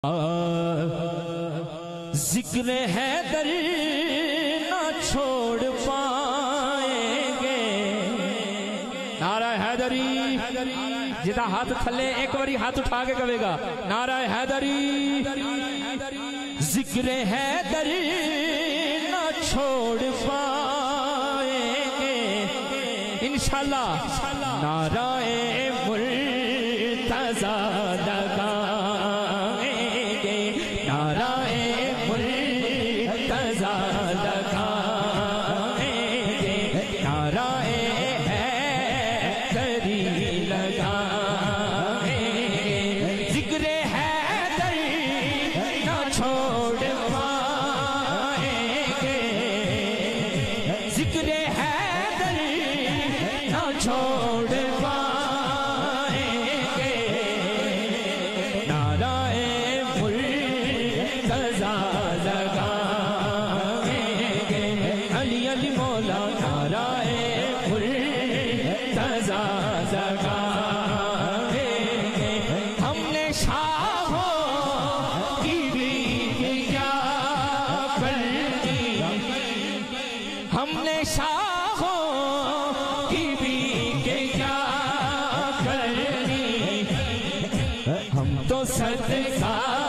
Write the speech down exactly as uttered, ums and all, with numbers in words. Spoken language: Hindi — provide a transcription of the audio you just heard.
जिक्र हैदर ना छोड़ पाएंगे। नारा हैदरी, जिदा हाथ थले एक बारी हाथ उठा के कहेगा नारा हैदरी। जिक्र हैदर ना छोड़ पाएंगे इंशाल्लाह। नारा मुर्तज़ा लगाएंगे, नारा मुर्तज़ा लगाएंगे, नारा हैदरी लगाएंगे। जिक्र हैदर ना छोड़ पाएंगे, जिक्र हैदर ना छोड़ पाएंगे। नारा मुर्तज़ा लगाएंगे, अली अली मौला नारा मुर्तज़ा लगाएंगे। हमने शाहों की भी क्या करनी, हमने शाहों की भी क्या करनी। हम तो सदका